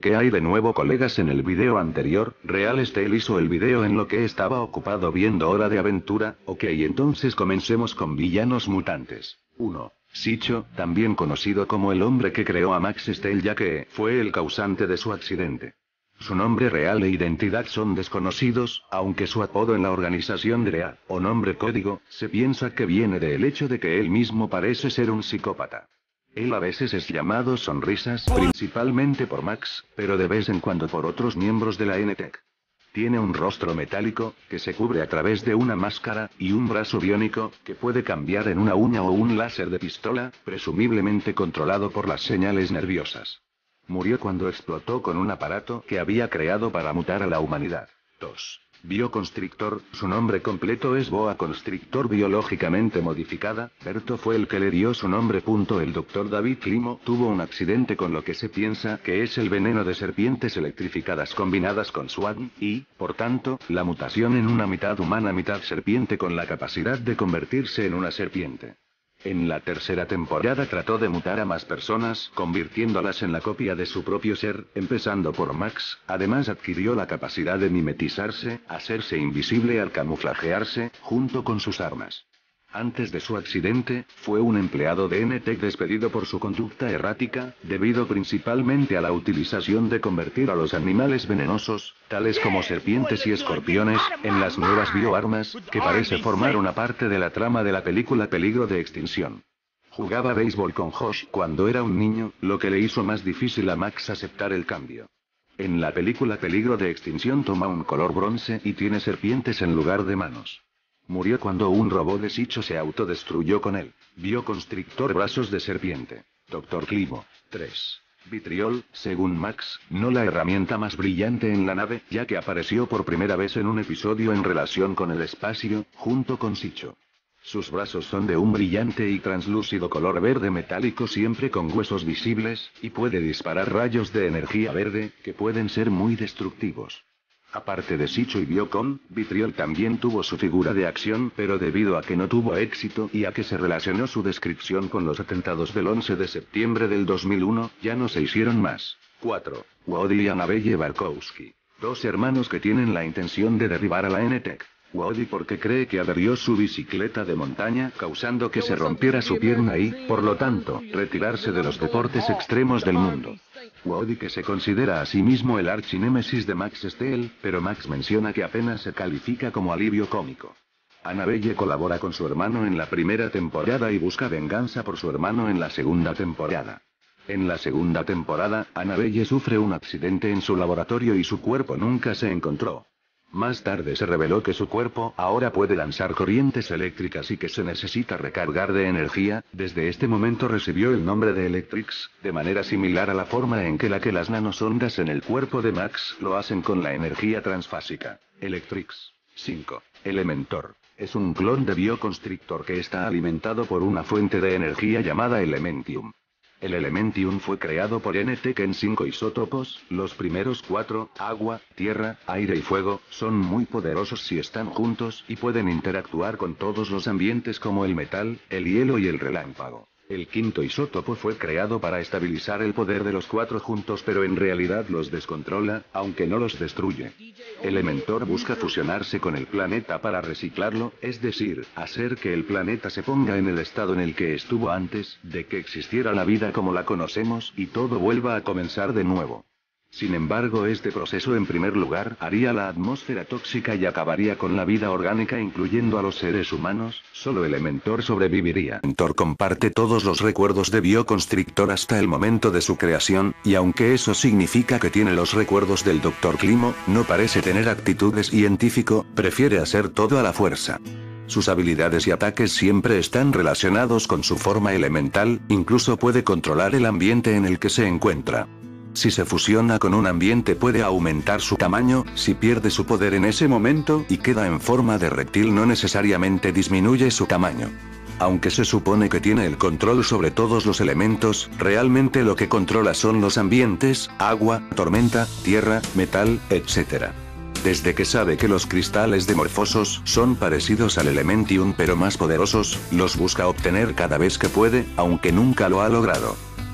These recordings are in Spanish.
¿Qué hay de nuevo, colegas? En el video anterior, Real Steel hizo el video en lo que estaba ocupado viendo Hora de Aventura. Ok, entonces comencemos con villanos mutantes. 1. Sicho, también conocido como el hombre que creó a Max Steel, ya que fue el causante de su accidente. Su nombre real e identidad son desconocidos, aunque su apodo en la organización DREA, o nombre código, se piensa que viene del hecho de que él mismo parece ser un psicópata. Él a veces es llamado Sonrisas, principalmente por Max, pero de vez en cuando por otros miembros de la NTEC. Tiene un rostro metálico, que se cubre a través de una máscara, y un brazo biónico, que puede cambiar en una uña o un láser de pistola, presumiblemente controlado por las señales nerviosas. Murió cuando explotó con un aparato que había creado para mutar a la humanidad. 2. Bioconstrictor, su nombre completo es Boa Constrictor biológicamente modificada, Berto fue el que le dio su nombre. El Dr. David Climo tuvo un accidente con lo que se piensa que es el veneno de serpientes electrificadas combinadas con SWAT, y, por tanto, la mutación en una mitad humana mitad serpiente con la capacidad de convertirse en una serpiente. En la tercera temporada trató de mutar a más personas, convirtiéndolas en la copia de su propio ser, empezando por Max. Además adquirió la capacidad de mimetizarse, hacerse invisible al camuflajearse, junto con sus armas. Antes de su accidente, fue un empleado de NTEC despedido por su conducta errática, debido principalmente a la utilización de convertir a los animales venenosos, tales como serpientes y escorpiones, en las nuevas bioarmas, que parece formar una parte de la trama de la película Peligro de Extinción. Jugaba béisbol con Josh cuando era un niño, lo que le hizo más difícil a Max aceptar el cambio. En la película Peligro de Extinción toma un color bronce y tiene serpientes en lugar de manos. Murió cuando un robot de Sicho se autodestruyó con él. Bioconstrictor brazos de serpiente. Dr. Climo. 3. Vitriol, según Max, no la herramienta más brillante en la nave, ya que apareció por primera vez en un episodio en relación con el espacio, junto con Sicho. Sus brazos son de un brillante y translúcido color verde metálico siempre con huesos visibles, y puede disparar rayos de energía verde, que pueden ser muy destructivos. Aparte de Sicho y Biocon, Vitriol también tuvo su figura de acción, pero debido a que no tuvo éxito y a que se relacionó su descripción con los atentados del 11 de septiembre del 2001, ya no se hicieron más. 4. Woody y Annabelle Barkowski. Dos hermanos que tienen la intención de derribar a la NTEC. Woody porque cree que averió su bicicleta de montaña, causando que se rompiera su pierna y, por lo tanto, retirarse de los deportes extremos del mundo. Woody que se considera a sí mismo el archinémesis de Max Steel, pero Max menciona que apenas se califica como alivio cómico. Annabelle colabora con su hermano en la primera temporada y busca venganza por su hermano en la segunda temporada. En la segunda temporada, Annabelle sufre un accidente en su laboratorio y su cuerpo nunca se encontró. Más tarde se reveló que su cuerpo ahora puede lanzar corrientes eléctricas y que se necesita recargar de energía. Desde este momento recibió el nombre de Electrix, de manera similar a la forma en que las nanosondas en el cuerpo de Max lo hacen con la energía transfásica. Electrix. 5. Elementor. Es un clon de Bioconstrictor que está alimentado por una fuente de energía llamada Elementium. El Elementium fue creado por NTEC en 5 isótopos, los primeros 4, agua, tierra, aire y fuego, son muy poderosos si están juntos y pueden interactuar con todos los ambientes como el metal, el hielo y el relámpago. El quinto isótopo fue creado para estabilizar el poder de los 4 juntos, pero en realidad los descontrola, aunque no los destruye. Elementor busca fusionarse con el planeta para reciclarlo, es decir, hacer que el planeta se ponga en el estado en el que estuvo antes de que existiera la vida como la conocemos y todo vuelva a comenzar de nuevo. Sin embargo, este proceso en primer lugar haría la atmósfera tóxica y acabaría con la vida orgánica incluyendo a los seres humanos. Solo Elementor sobreviviría. Elementor comparte todos los recuerdos de Bioconstrictor hasta el momento de su creación, y aunque eso significa que tiene los recuerdos del Dr. Climo, no parece tener actitud de científico, prefiere hacer todo a la fuerza. Sus habilidades y ataques siempre están relacionados con su forma elemental, incluso puede controlar el ambiente en el que se encuentra. Si se fusiona con un ambiente puede aumentar su tamaño, si pierde su poder en ese momento y queda en forma de reptil no necesariamente disminuye su tamaño. Aunque se supone que tiene el control sobre todos los elementos, realmente lo que controla son los ambientes, agua, tormenta, tierra, metal, etc. Desde que sabe que los cristales demorfosos son parecidos al Elementium pero más poderosos, los busca obtener cada vez que puede, aunque nunca lo ha logrado.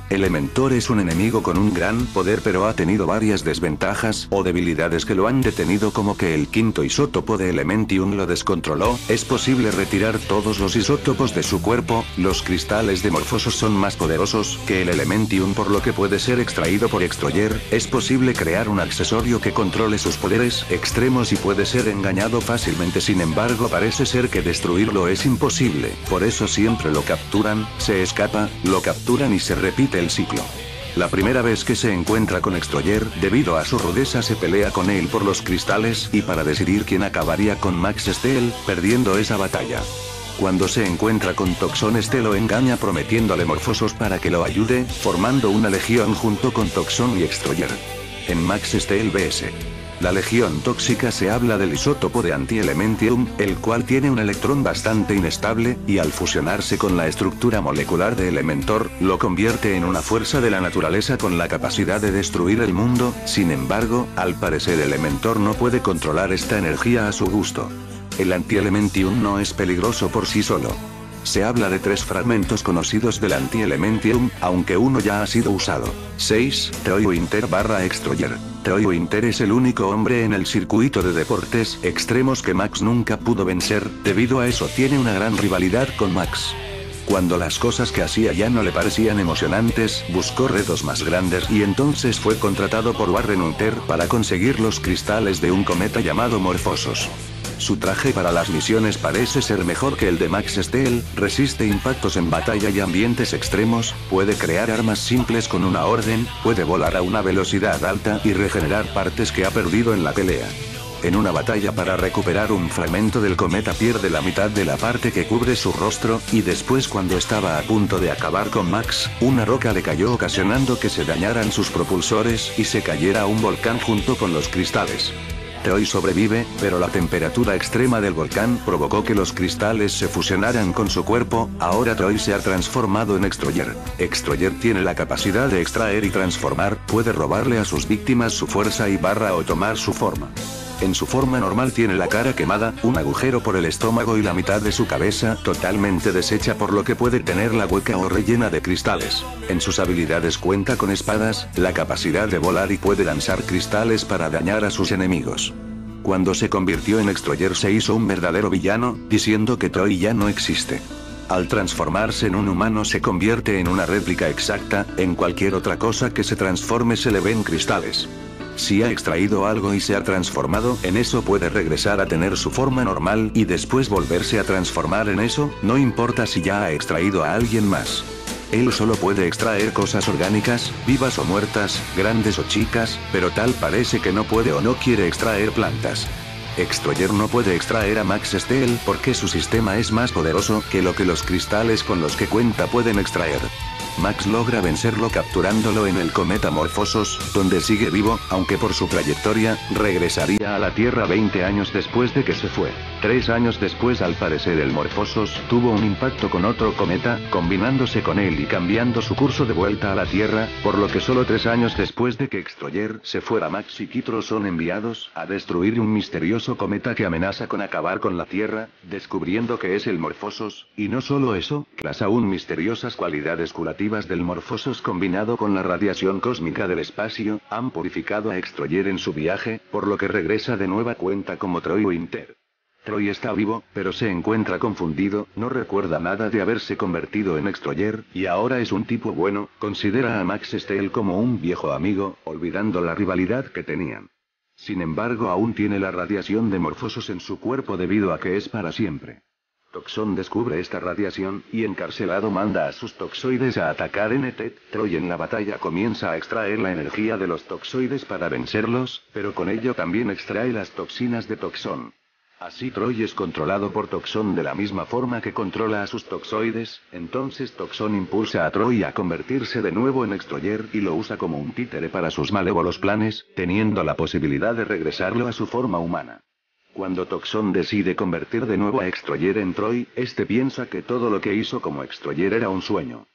Elementor es un enemigo con un gran poder, pero ha tenido varias desventajas o debilidades que lo han detenido, como que el quinto isótopo de Elementium lo descontroló. Es posible retirar todos los isótopos de su cuerpo. Los cristales de Morphosos son más poderosos que el Elementium, por lo que puede ser extraído por Extroyer. Es posible crear un accesorio que controle sus poderes extremos y puede ser engañado fácilmente. Sin embargo, parece ser que destruirlo es imposible. Por eso siempre lo capturan, se escapa, lo capturan y se repite el ciclo. La primera vez que se encuentra con Extroyer, debido a su rudeza, se pelea con él por los cristales, y para decidir quién acabaría con Max Steel, perdiendo esa batalla. Cuando se encuentra con Toxon, este lo engaña prometiéndole Morphosos para que lo ayude, formando una legión junto con Toxon y Extroyer. En Max Steel vs. la Legión Tóxica se habla del isótopo de Anti-Elementium, el cual tiene un electrón bastante inestable, y al fusionarse con la estructura molecular de Elementor, lo convierte en una fuerza de la naturaleza con la capacidad de destruir el mundo. Sin embargo, al parecer Elementor no puede controlar esta energía a su gusto. El Anti-Elementium no es peligroso por sí solo. Se habla de 3 fragmentos conocidos del Anti-Elementium, aunque uno ya ha sido usado. 6. Troy Winter / Extroyer. Troy Winter es el único hombre en el circuito de deportes extremos que Max nunca pudo vencer. Debido a eso tiene una gran rivalidad con Max. Cuando las cosas que hacía ya no le parecían emocionantes, buscó retos más grandes y entonces fue contratado por Warren Winter para conseguir los cristales de un cometa llamado Morphosos. Su traje para las misiones parece ser mejor que el de Max Steel, resiste impactos en batalla y ambientes extremos, puede crear armas simples con una orden, puede volar a una velocidad alta y regenerar partes que ha perdido en la pelea. En una batalla para recuperar un fragmento del cometa pierde la mitad de la parte que cubre su rostro, y después, cuando estaba a punto de acabar con Max, una roca le cayó ocasionando que se dañaran sus propulsores y se cayera a un volcán junto con los cristales. Troy sobrevive, pero la temperatura extrema del volcán provocó que los cristales se fusionaran con su cuerpo. Ahora Troy se ha transformado en Extroyer. Extroyer tiene la capacidad de extraer y transformar, puede robarle a sus víctimas su fuerza y o tomar su forma. En su forma normal tiene la cara quemada, un agujero por el estómago y la mitad de su cabeza totalmente deshecha, por lo que puede tenerla hueca o rellena de cristales. En sus habilidades cuenta con espadas, la capacidad de volar y puede lanzar cristales para dañar a sus enemigos. Cuando se convirtió en Extroyer se hizo un verdadero villano, diciendo que Troy ya no existe. Al transformarse en un humano se convierte en una réplica exacta, en cualquier otra cosa que se transforme se le ven cristales. Si ha extraído algo y se ha transformado en eso, puede regresar a tener su forma normal y después volverse a transformar en eso, no importa si ya ha extraído a alguien más. Él solo puede extraer cosas orgánicas, vivas o muertas, grandes o chicas, pero tal parece que no puede o no quiere extraer plantas. Extroyer no puede extraer a Max Steel porque su sistema es más poderoso que lo que los cristales con los que cuenta pueden extraer. Max logra vencerlo capturándolo en el cometa Morphosos, donde sigue vivo, aunque por su trayectoria, regresaría a la Tierra 20 años después de que se fue. 3 años después, al parecer, el Morphosos tuvo un impacto con otro cometa, combinándose con él y cambiando su curso de vuelta a la Tierra, por lo que solo 3 años después de que Extroyer se fuera, Max y Kitro son enviados a destruir un misterioso cometa que amenaza con acabar con la Tierra, descubriendo que es el Morphosos, y no solo eso, las aún misteriosas cualidades curativas del Morphosos combinado con la radiación cósmica del espacio, han purificado a Extroyer en su viaje, por lo que regresa de nueva cuenta como Troy Winter. Troy está vivo, pero se encuentra confundido, no recuerda nada de haberse convertido en Extroyer, y ahora es un tipo bueno, considera a Max Steel como un viejo amigo, olvidando la rivalidad que tenían. Sin embargo, aún tiene la radiación de Morphosos en su cuerpo debido a que es para siempre. Toxon descubre esta radiación, y encarcelado manda a sus toxoides a atacar NT. Troy en la batalla comienza a extraer la energía de los toxoides para vencerlos, pero con ello también extrae las toxinas de Toxon. Así Troy es controlado por Toxon de la misma forma que controla a sus toxoides. Entonces Toxon impulsa a Troy a convertirse de nuevo en Extroyer y lo usa como un títere para sus malévolos planes, teniendo la posibilidad de regresarlo a su forma humana. Cuando Toxon decide convertir de nuevo a Extroyer en Troy, este piensa que todo lo que hizo como Extroyer era un sueño.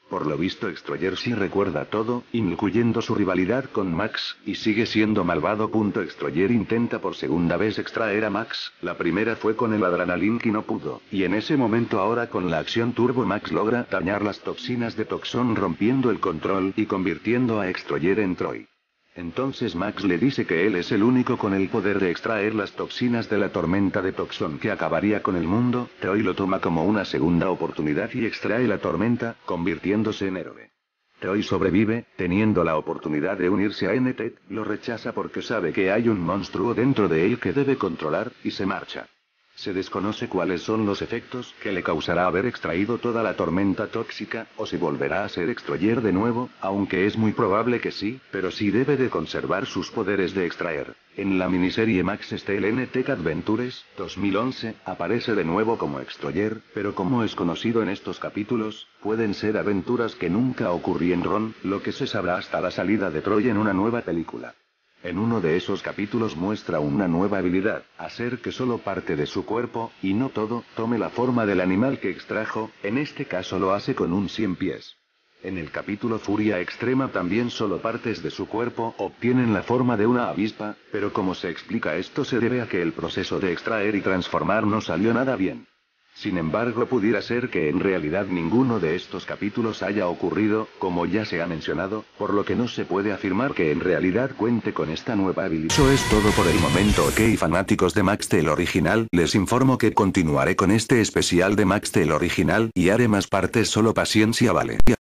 Por lo visto Extroyer sí recuerda todo, incluyendo su rivalidad con Max, y sigue siendo malvado. Extroyer intenta por segunda vez extraer a Max, la primera fue con el Adrenalink y no pudo, y en ese momento ahora con la acción Turbo Max logra dañar las toxinas de Toxon rompiendo el control y convirtiendo a Extroyer en Troy. Entonces Max le dice que él es el único con el poder de extraer las toxinas de la tormenta de Toxon que acabaría con el mundo. Troy lo toma como una segunda oportunidad y extrae la tormenta, convirtiéndose en héroe. Troy sobrevive, teniendo la oportunidad de unirse a NT, lo rechaza porque sabe que hay un monstruo dentro de él que debe controlar, y se marcha. Se desconoce cuáles son los efectos que le causará haber extraído toda la tormenta tóxica, o si volverá a ser Extroyer de nuevo, aunque es muy probable que sí, pero sí debe de conservar sus poderes de extraer. En la miniserie Max Steel NT Adventures, 2011, aparece de nuevo como Extroyer, pero como es conocido en estos capítulos, pueden ser aventuras que nunca ocurrieron, lo que se sabrá hasta la salida de Troy en una nueva película. En uno de esos capítulos muestra una nueva habilidad, hacer que solo parte de su cuerpo, y no todo, tome la forma del animal que extrajo, en este caso lo hace con un 100 pies. En el capítulo Furia Extrema también solo partes de su cuerpo obtienen la forma de una avispa, pero como se explica esto se debe a que el proceso de extraer y transformar no salió nada bien. Sin embargo, pudiera ser que en realidad ninguno de estos capítulos haya ocurrido, como ya se ha mencionado, por lo que no se puede afirmar que en realidad cuente con esta nueva habilidad. Eso es todo por el momento, ok fanáticos de Max Steel original, les informo que continuaré con este especial de Max Steel original, y haré más partes, solo paciencia, vale.